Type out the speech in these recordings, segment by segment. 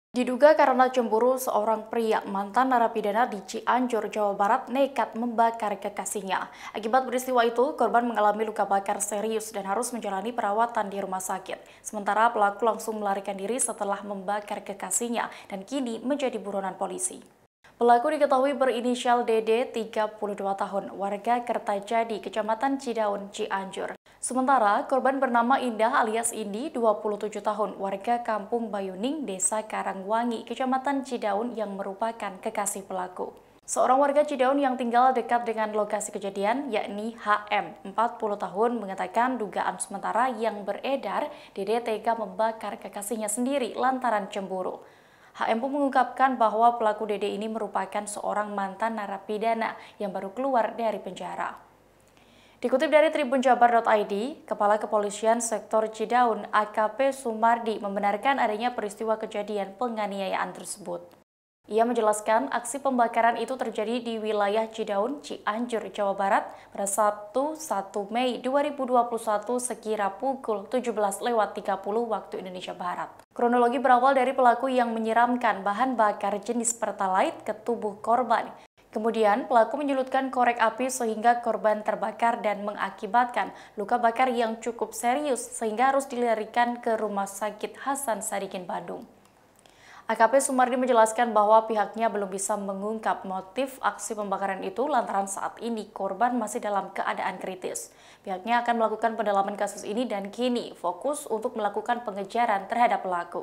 Diduga karena cemburu, seorang pria mantan narapidana di Cianjur, Jawa Barat nekat membakar kekasihnya. Akibat peristiwa itu, korban mengalami luka bakar serius dan harus menjalani perawatan di rumah sakit. Sementara pelaku langsung melarikan diri setelah membakar kekasihnya dan kini menjadi buronan polisi. Pelaku diketahui berinisial DD, 32 tahun, warga Kertajadi, Kecamatan Cidaun, Cianjur. Sementara korban bernama Indah alias Indi, 27 tahun, warga Kampung Bayuning, Desa Karangwangi, Kecamatan Cidaun yang merupakan kekasih pelaku. Seorang warga Cidaun yang tinggal dekat dengan lokasi kejadian, yakni HM, 40 tahun, mengatakan dugaan sementara yang beredar, DD tega membakar kekasihnya sendiri lantaran cemburu. HM pun mengungkapkan bahwa pelaku DD ini merupakan seorang mantan narapidana yang baru keluar dari penjara. Dikutip dari tribunjabar.id, Kepala Kepolisian Sektor Cidaun AKP Sumardi membenarkan adanya peristiwa kejadian penganiayaan tersebut. Ia menjelaskan aksi pembakaran itu terjadi di wilayah Cidaun, Cianjur, Jawa Barat pada Sabtu 1 Mei 2021 sekira pukul 17.30 waktu Indonesia Barat. Kronologi berawal dari pelaku yang menyiramkan bahan bakar jenis Pertalite ke tubuh korban. Kemudian pelaku menyulutkan korek api sehingga korban terbakar dan mengakibatkan luka bakar yang cukup serius sehingga harus dilarikan ke Rumah Sakit Hasan Sadikin, Bandung. AKP Sumardi menjelaskan bahwa pihaknya belum bisa mengungkap motif aksi pembakaran itu lantaran saat ini korban masih dalam keadaan kritis. Pihaknya akan melakukan pendalaman kasus ini dan kini fokus untuk melakukan pengejaran terhadap pelaku.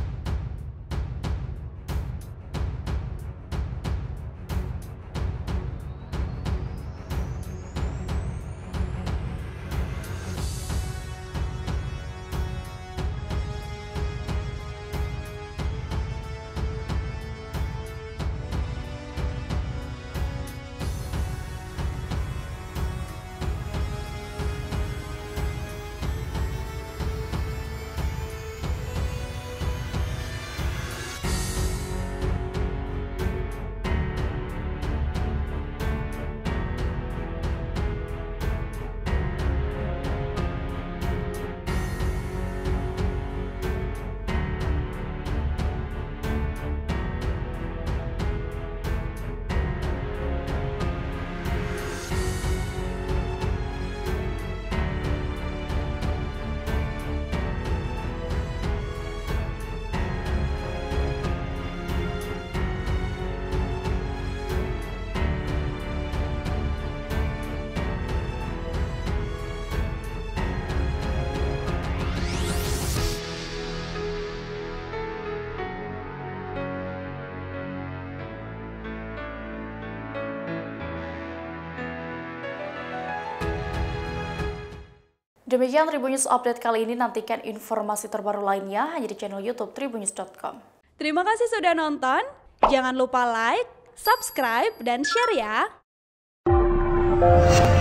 Demikian Tribun News Update kali ini, nantikan informasi terbaru lainnya hanya di channel YouTube tribunnews.com. Terima kasih sudah nonton, jangan lupa like, subscribe, dan share ya!